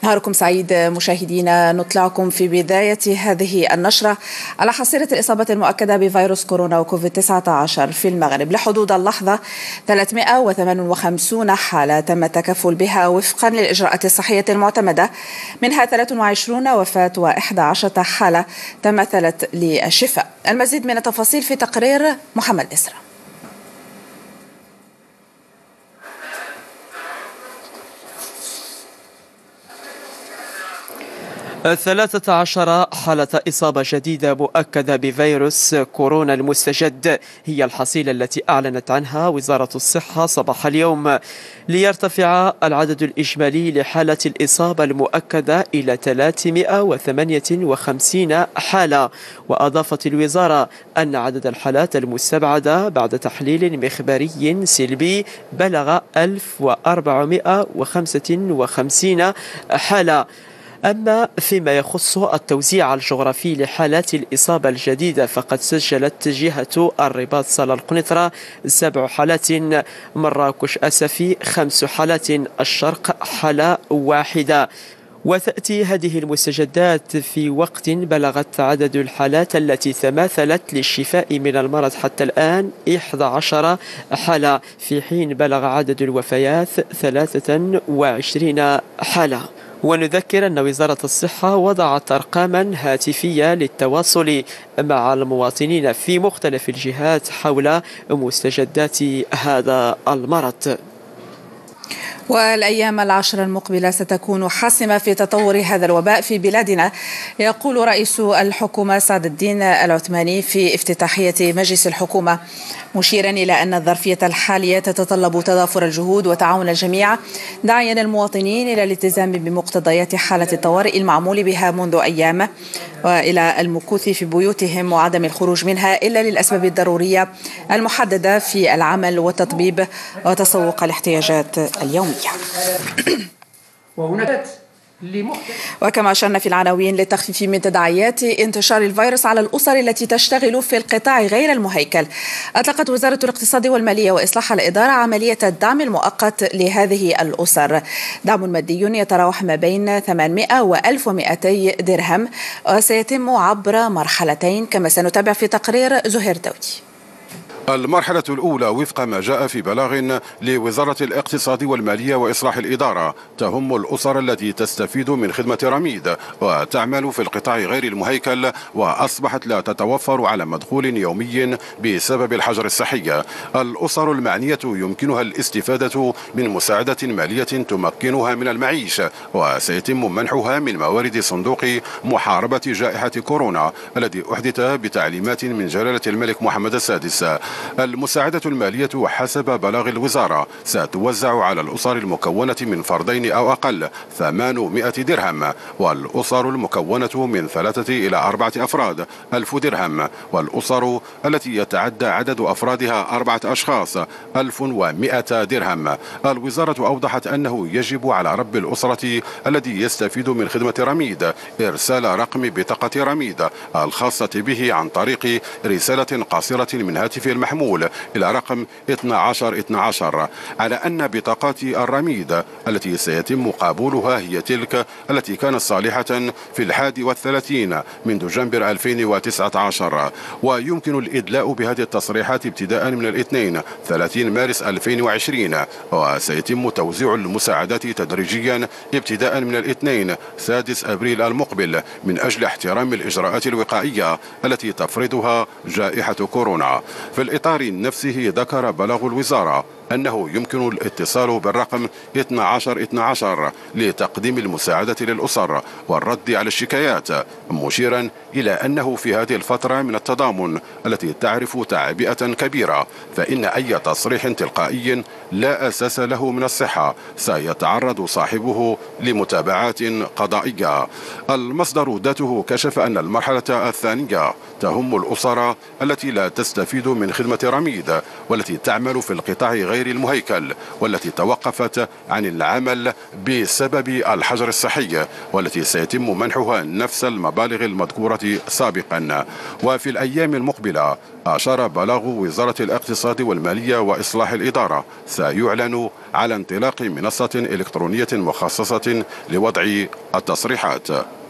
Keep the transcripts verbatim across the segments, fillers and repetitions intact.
نهاركم سعيد مشاهدينا. نطلعكم في بداية هذه النشرة على حصيلة الإصابة المؤكدة بفيروس كورونا وكوفيد تسعة عشر في المغرب. لحدود اللحظة ثلاثمائة وثمانية وخمسين حالة تم التكفل بها وفقا للإجراءات الصحية المعتمدة، منها ثلاث وعشرين وفاة وإحدى عشرة حالة تمثلت للشفاء. المزيد من التفاصيل في تقرير محمد إسرا. ثلاثة عشر حالة إصابة جديدة مؤكدة بفيروس كورونا المستجد هي الحصيلة التي أعلنت عنها وزارة الصحة صباح اليوم، ليرتفع العدد الإجمالي لحالة الإصابة المؤكدة إلى ثلاثمائة وثمانية وخمسين حالة. وأضافت الوزارة أن عدد الحالات المستبعدة بعد تحليل مخبري سلبي بلغ ألف وأربعمائة وخمسة وخمسين حالة. أما فيما يخص التوزيع الجغرافي لحالات الإصابة الجديدة فقد سجلت جهة الرباط صالة القنيطرة سبع حالات، مراكش أسفي خمس حالات، الشرق حالة واحدة. وتأتي هذه المستجدات في وقت بلغت عدد الحالات التي تماثلت للشفاء من المرض حتى الآن إحدى عشرة حالة، في حين بلغ عدد الوفيات ثلاثة وعشرين حالة. ونذكر أن وزارة الصحة وضعت أرقاما هاتفية للتواصل مع المواطنين في مختلف الجهات حول مستجدات هذا المرض. والأيام العشر المقبلة ستكون حاسمة في تطور هذا الوباء في بلادنا، يقول رئيس الحكومة سعد الدين العثماني في افتتاحية مجلس الحكومة، مشيرا إلى أن الظرفية الحالية تتطلب تضافر الجهود وتعاون الجميع، داعيا المواطنين إلى الالتزام بمقتضيات حالة الطوارئ المعمول بها منذ أيام، وإلى المكوث في بيوتهم وعدم الخروج منها إلا للأسباب الضرورية المحددة في العمل والتطبيب وتسوق الاحتياجات اليومية. وكما أشرنا في العناوين، للتخفيف من تداعيات انتشار الفيروس على الأسر التي تشتغل في القطاع غير المهيكل، أطلقت وزارة الاقتصاد والمالية وإصلاح الإدارة عملية الدعم المؤقت لهذه الأسر. دعم مادي يتراوح ما بين ثمانمائة وألف ومئتي درهم، وسيتم عبر مرحلتين كما سنتابع في تقرير زهير داودي. المرحلة الأولى وفق ما جاء في بلاغ لوزارة الاقتصاد والمالية وإصلاح الإدارة تهم الأسر التي تستفيد من خدمة رميد وتعمل في القطاع غير المهيكل وأصبحت لا تتوفر على مدخول يومي بسبب الحجر الصحي. الأسر المعنية يمكنها الاستفادة من مساعدة مالية تمكنها من المعيش، وسيتم منحها من موارد صندوق محاربة جائحة كورونا الذي أحدث بتعليمات من جلالة الملك محمد السادس. المساعدة المالية حسب بلاغ الوزارة ستوزع على الأسر المكونة من فردين أو أقل ثمانمائة درهم، والأسر المكونة من ثلاثة إلى أربعة أفراد ألف درهم، والأسر التي يتعدى عدد أفرادها أربعة أشخاص ألف ومئة درهم. الوزارة أوضحت أنه يجب على رب الأسرة الذي يستفيد من خدمة رميد إرسال رقم بطاقة رميد الخاصة به عن طريق رسالة قصيرة من هاتف المحمول إلى رقم اثني عشر اثني عشر، على أن بطاقات الرميد التي سيتم قبولها هي تلك التي كانت صالحة في الحادي والثلاثين من دجنبر ألفين وتسعة عشر، ويمكن الإدلاء بهذه التصريحات ابتداء من الاثنين ثلاثين مارس ألفين وعشرين، وسيتم توزيع المساعدات تدريجيا ابتداء من الاثنين سادس أبريل المقبل من أجل احترام الإجراءات الوقائية التي تفرضها جائحة كورونا. في الإطار نفسه ذكر بلاغ الوزارة أنه يمكن الاتصال بالرقم اثني عشر اثني عشر لتقديم المساعدة للأسر والرد على الشكايات، مشيرا إلى أنه في هذه الفترة من التضامن التي تعرف تعبئة كبيرة فإن أي تصريح تلقائي لا أساس له من الصحة سيتعرض صاحبه لمتابعات قضائية. المصدر ذاته كشف أن المرحلة الثانية تهم الأسر التي لا تستفيد من خدمة رميد والتي تعمل في القطاع غير غير المهيكل والتي توقفت عن العمل بسبب الحجر الصحي، والتي سيتم منحها نفس المبالغ المذكورة سابقا. وفي الأيام المقبلة أشار بلاغ وزارة الاقتصاد والمالية وإصلاح الإدارة سيعلن على انطلاق منصة إلكترونية مخصصة لوضع التصريحات.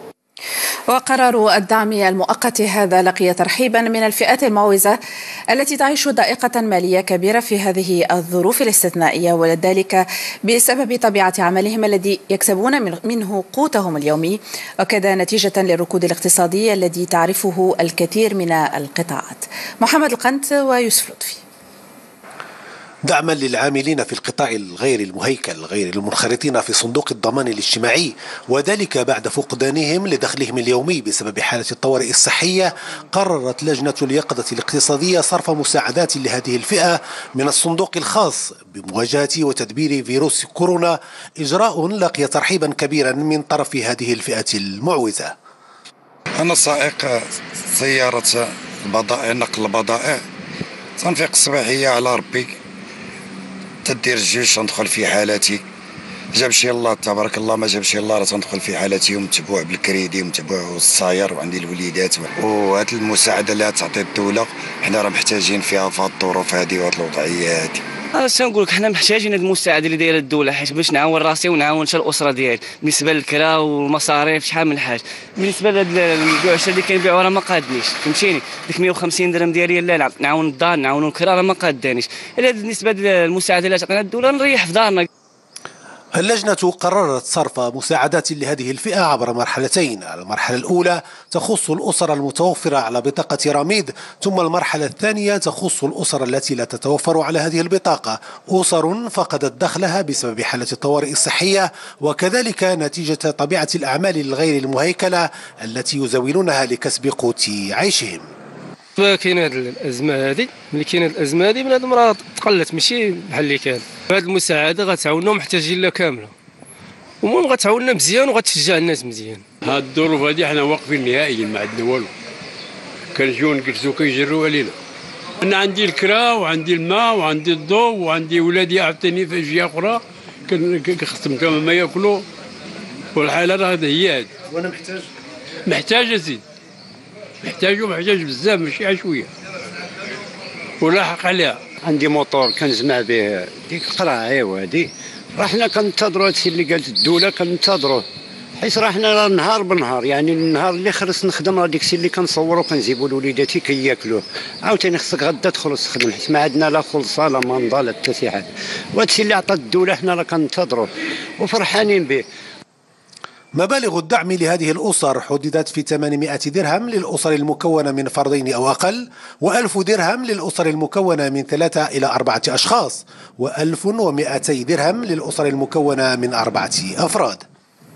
وقرار الدعم المؤقت هذا لقي ترحيبا من الفئات المعوزة التي تعيش ضائقة مالية كبيرة في هذه الظروف الاستثنائية، وذلك بسبب طبيعة عملهم الذي يكسبون منه قوتهم اليومي، وكذا نتيجة للركود الاقتصادي الذي تعرفه الكثير من القطاعات. محمد القنت ويوسف لطفي. دعما للعاملين في القطاع الغير المهيكل غير المنخرطين في صندوق الضمان الاجتماعي، وذلك بعد فقدانهم لدخلهم اليومي بسبب حالة الطوارئ الصحية، قررت لجنة اليقظة الاقتصادية صرف مساعدات لهذه الفئة من الصندوق الخاص بمواجهة وتدبير فيروس كورونا، إجراء لقي ترحيبا كبيرا من طرف هذه الفئة المعوزة. أنا سائق سيارة البضائع نقل البضائع، تنفيق الصباحية على ربي تدير الجيش تندخل في حالتي، جاب شي الله تبارك الله، ما جاب شي الله راه تندخل في حالتي ومتبوع بالكريدي ومتبوع الصاير وعندي الوليدات. وهذه المساعده اللي تعطي الدوله حنا راه محتاجين فيها في هذه الظروف هذه وهذه الوضعيه هذه. انا تنقول لك حنا محتاجين هذه المساعده اللي دايره الدوله، حيت باش نعاون راسي ونعاون حتى الاسره ديالي بالنسبه للكرا والمصاريف شحال من حاجه. بالنسبه للبيوعات اللي كنبيعوا راه ما قادنيش، فهمتيني ديك مية وخمسين درهم ديالي لا نعاون الدار نعاونوا الكرا راه ما قادانيش. الا بالنسبه للمساعده اللي تعطينا الدوله نريح في دارنا. اللجنة قررت صرف مساعدات لهذه الفئة عبر مرحلتين. المرحلة الأولى تخص الأسر المتوفرة على بطاقة رميد، ثم المرحلة الثانية تخص الأسر التي لا تتوفر على هذه البطاقة، أسر فقدت دخلها بسبب حالة الطوارئ الصحية، وكذلك نتيجة طبيعة الأعمال الغير المهيكلة التي يزاولونها لكسب قوت عيشهم. كاين هذه الازمه هذه، ملي كاين هذه الازمه هذه بنادم راه تقلت ماشي بحال اللي كان. هذه المساعده غتعاوننا محتاجين لها كامله، ومهم غتعاوننا مزيان وغتشجع الناس مزيان. هاد الظروف هذه حنا واقفين نهائيا ما عندنا والو، كنجيو نجلسوا كيجروا علينا. انا عندي الكرا وعندي الماء وعندي الضوء وعندي ولادي عاوتاني في اشياء اخرى كنخدم كما ما ياكلوا، والحاله راه هي هذه. وانا محتاج محتاج ازيد محتاج ومحتاج بزاف ماشي على شويه ولاحق عليها. عندي موطور كنجمع به ديك القرعه ايوا هادي، راه حنا كنتظروا هادشي اللي قالت الدوله كنتظروه، حيت راه حنا راه نهار بنهار، يعني النهار اللي خلص نخدم راه داكشي اللي كنصوروا كنجيبوا لوليداتي كياكلوه، عاوتاني خصك غدا تخلص تخدم حيت ما عندنا لا خلصه لا منضه لا حتى شي حاجه، وهادشي اللي عطات الدوله حنا راه كنتظروه وفرحانين به. مبالغ الدعم لهذه الأسر حددت في ثمانمائة درهم للأسر المكونة من فردين أو أقل، وألف درهم للأسر المكونة من ثلاثة إلى أربعة أشخاص، وألف ومئتي درهم للأسر المكونة من أربعة أفراد.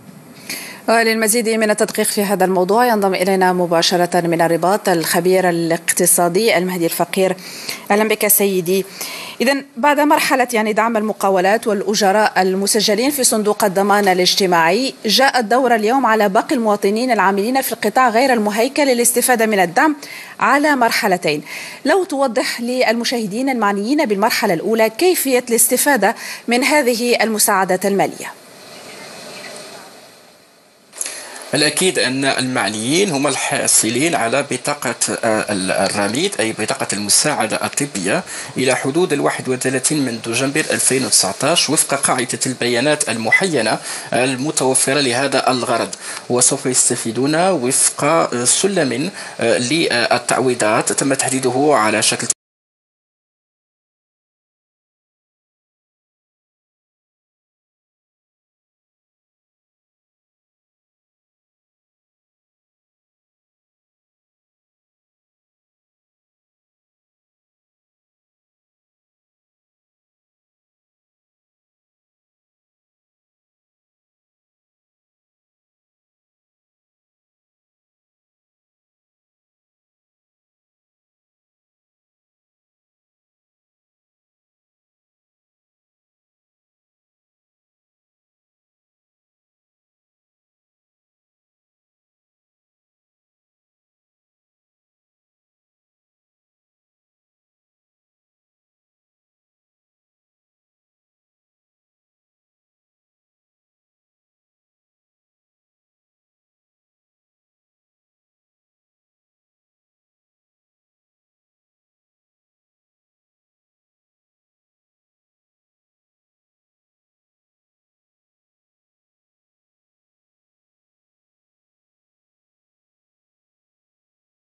وللمزيد من التدقيق في هذا الموضوع ينضم إلينا مباشرة من الرباط الخبير الاقتصادي المهدي الفقير. أهلا بك سيدي. إذن بعد مرحلة يعني دعم المقاولات والأجراء المسجلين في صندوق الضمان الاجتماعي، جاء الدور اليوم على باقي المواطنين العاملين في القطاع غير المهيكل للاستفادة من الدعم على مرحلتين. لو توضح للمشاهدين المعنيين بالمرحلة الأولى كيفية الاستفادة من هذه المساعدات المالية. الأكيد أن المعنيين هم الحاصلين على بطاقة الرميد أي بطاقة المساعدة الطبية إلى حدود الواحد وثلاثين من دجنبر ألفين وتسعة عشر وفق قاعدة البيانات المحينة المتوفرة لهذا الغرض، وسوف يستفيدون وفق سلم للتعويضات تم تحديده على شكل